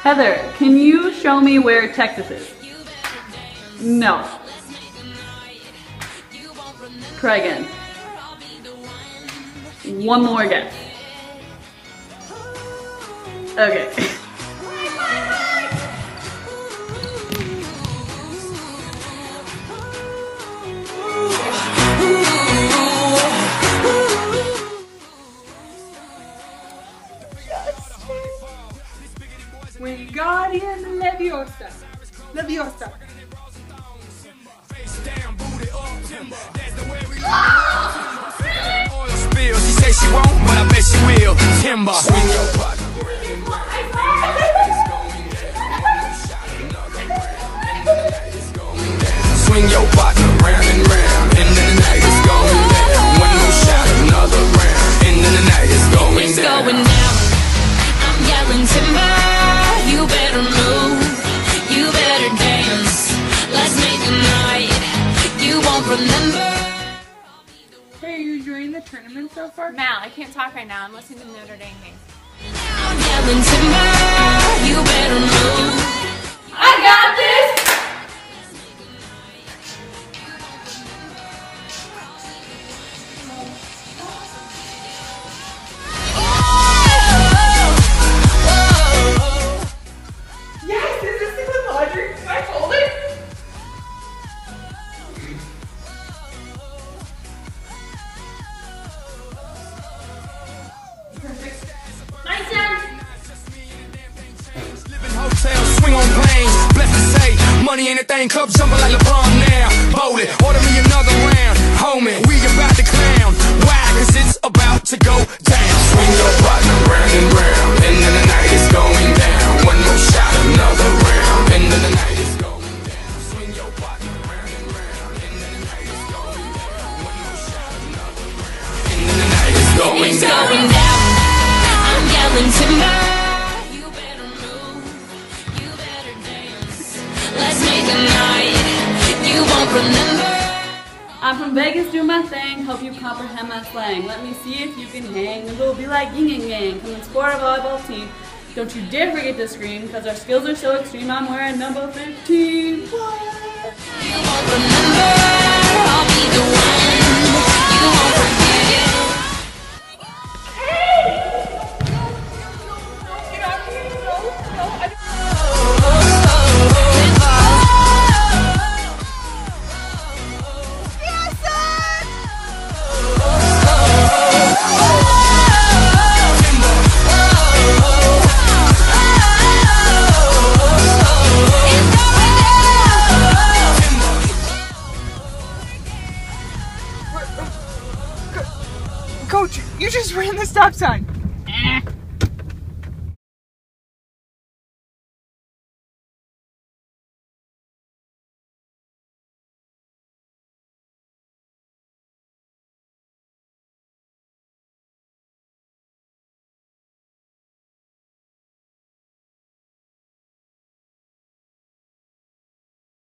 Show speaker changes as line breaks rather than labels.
Heather, can you show me where Texas is? No. Try again. One more guess. Okay.
Wingardium Leviosa. Leviosa.
She say she won't, but I bet she will. Timber. Swing your partner. Swing your partner round and round, and then the night is going down. One more shot, another round, and then the night is going down. It's going down. I'm yelling timber. You better move. You better dance. Let's make a night you won't remember.
Hey, are you enjoying the tournament so far?
Mal, I can't talk right now. I'm listening to the Notre Dame game.
I'm yelling timber. You better move.
I got this!
Yes, is this the clip Audrey? Can I hold it?
Nice done!
Living hotels, swing on planes. Blessed to say, money ain't a thing. Club jumping like LeBron now. Bowling, order me another round. Homie, we about to clown. Why? Cause it's about to go down. Swing your partner round and round, and then the night is going down. One more shot, another round, and then the night is going down. Swing your partner round and round, and then the night is going down. One more shot, another round, and then the night is going down. It's going down. I'm yelling timber. You better move. You better dance. Let's make a night you won't remember.
I'm from Vegas doing my thing, hope you comprehend my slang. Let me see if you can hang, and we'll be like yin and yang. Come and support our volleyball team. Don't you dare forget to scream, cause our skills are so extreme. I'm wearing number 15. What?
You won't remember, I'll be the one. You won't forget.
Get out here. No, I don't. Coach, you just ran the stop sign.